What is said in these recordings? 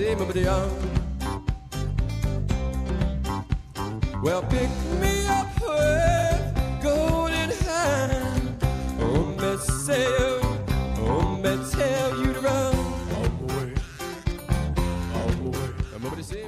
say, well, pick me up with golden hand. Oh, me say, oh, me tell you to run. All the way, all the way. Nobody say,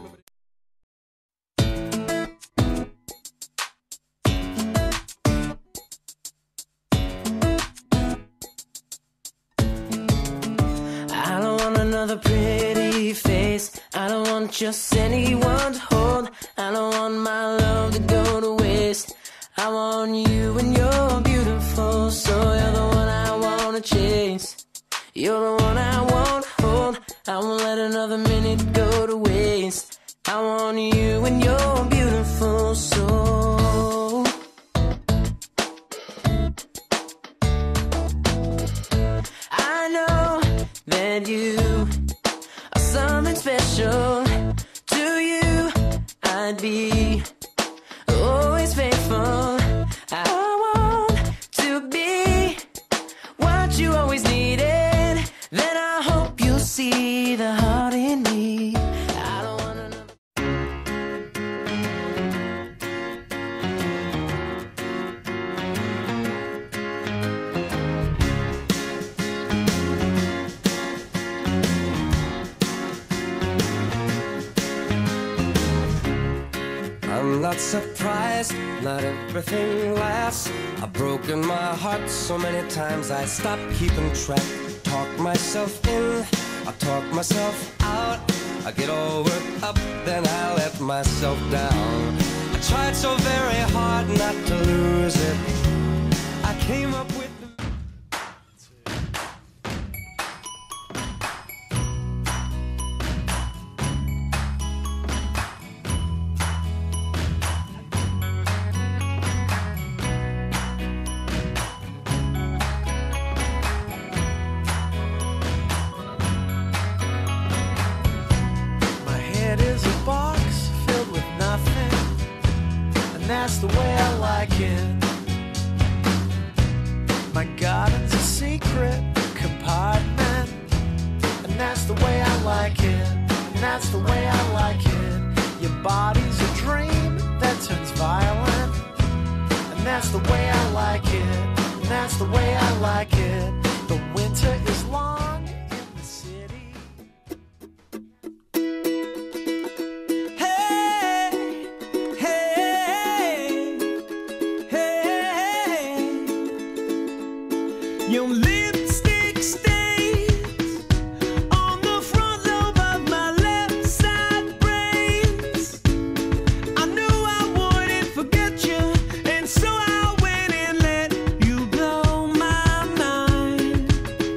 I don't want another pretty face. I don't want just anyone to hold. I don't want my love to go to waste. I want you and you're beautiful, so you're the one I wanna chase. You're the one I wanna hold. I won't let another minute go to waste. I want you and you're beautiful, so I know that you are something special. To you I'd be always faithful. I want to be what you always needed. Then I hope you'll see the heart in me. I don't want another. I'm not surprised, not everything lasts. I've broken my heart so many times I stopped keeping track. Talk myself in, I talk myself out. I get all worked up, then I let myself down. I tried so very hard not to lose it. I came up with that's the way I like it. My garden's a secret compartment, and that's the way I like it. And that's the way I like it. Your body's a dream that turns violent, and that's the way I like it. And that's the way I like it. The winter is long in the city. Your lipstick stains on the front lobe of my left side brains. I knew I wouldn't forget you, and so I went and let you blow my mind.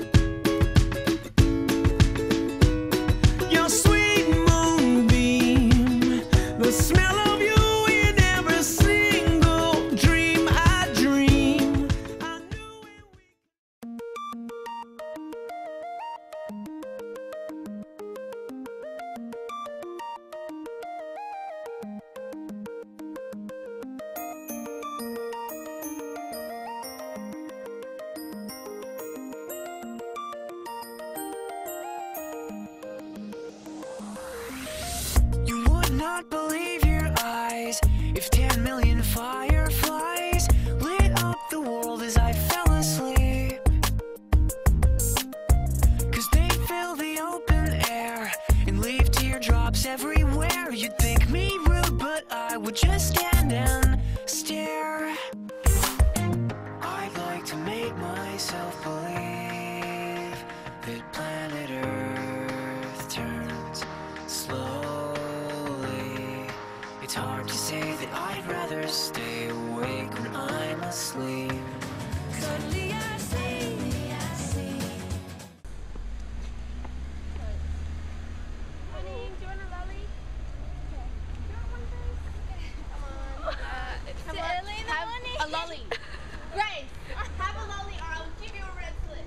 Your sweet moonbeam, the smell of you in every single dream I dream. I knew it. You would not believe your eyes if 10 million fireflies lit up the world as I fell asleep. 'Cause they fill the open air and leave teardrops everywhere. You'd think me rude, but I would just stand and stare. I'd like to make myself believe that planet Earth turns slowly. It's hard to say that I'd rather stay awake when I'm asleep. Suddenly I see. Honey, do you want a lolly? Okay. Do you want one first? Come on. It's early in the morning. A lolly. Grace, have a lolly or I'll give you a red slip.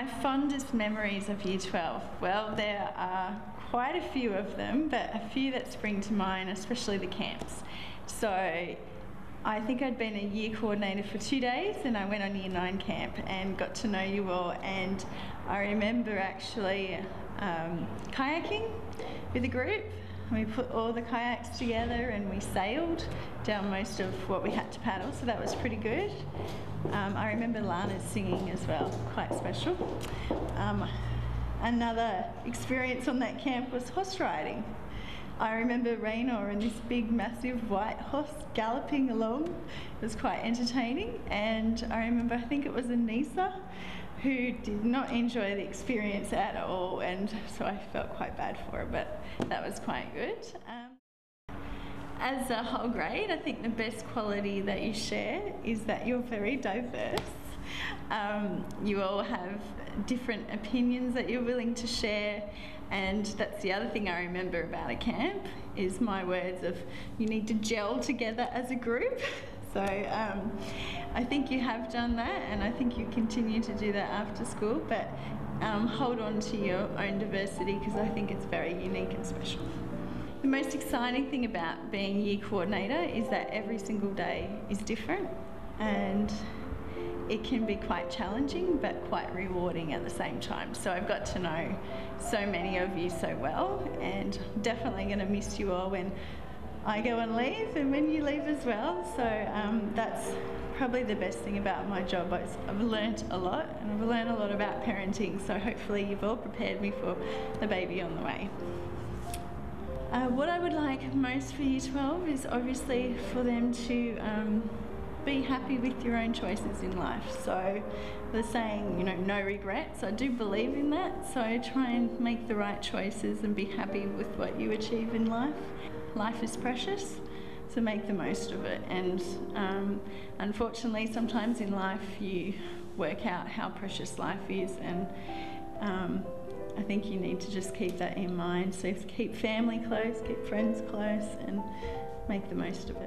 My fondest memories of Year 12. Well, there are quite a few of them, but a few that spring to mind, especially the camps. So I think I'd been a year coordinator for 2 days, and I went on Year 9 camp and got to know you all. And I remember actually kayaking with a group. We put all the kayaks together and we sailed down most of what we had to paddle, so that was pretty good. I remember Lana's singing as well, quite special. Another experience on that camp was horse riding. I remember Raynor and this big massive white horse galloping along. It was quite entertaining, and I remember, I think it was Anissa, who did not enjoy the experience at all, and so I felt quite bad for her, but that was quite good. As a whole grade, I think the best quality that you share is that you're very diverse. You all have different opinions that you're willing to share, and that's the other thing I remember about a camp is my words of you need to gel together as a group. So I think you have done that, and I think you continue to do that after school, but hold on to your own diversity because I think it's very unique and special. The most exciting thing about being year coordinator is that every single day is different, and it can be quite challenging but quite rewarding at the same time. So I've got to know so many of you so well, and definitely going to miss you all when I go and leave and when you leave as well. So that's probably the best thing about my job. I've learnt a lot, and I've learned a lot about parenting, so hopefully you've all prepared me for the baby on the way. What I would like most for Year 12 is obviously for them to be happy with your own choices in life. So the saying, you know, no regrets, I do believe in that. So try and make the right choices and be happy with what you achieve in life. Life is precious, so make the most of it. And unfortunately, sometimes in life you work out how precious life is, and I think you need to just keep that in mind. So keep family close, keep friends close, and make the most of it.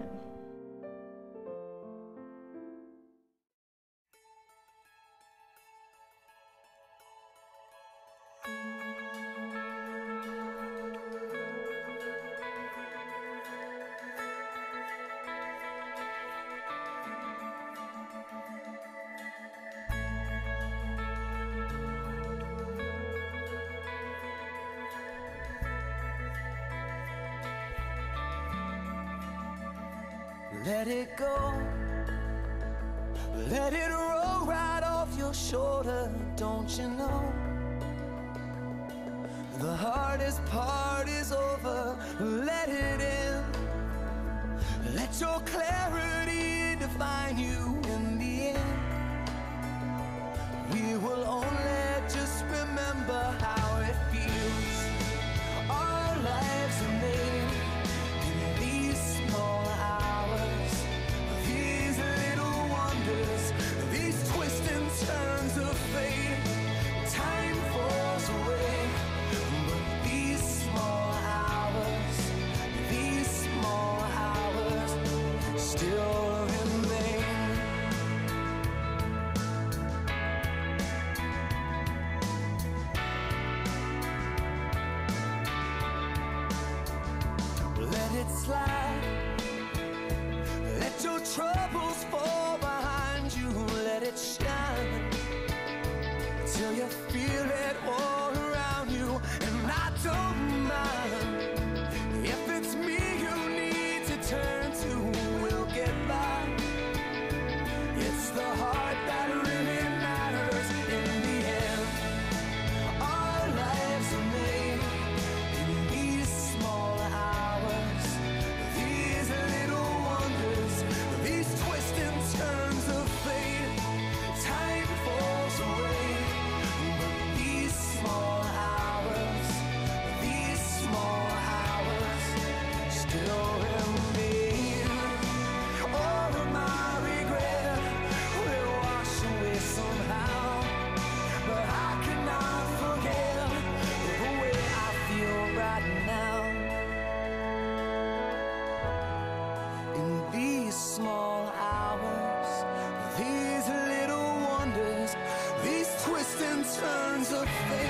Let it go, let it roll right off your shoulder, don't you know? The hardest part is over, let it in. Let your clarity define you in the end. We will only just remember how it feels. Our lives are made in these small hours, these little wonders, these twists and turns of fate. Time falls away, but these small hours still remain. turns of fate.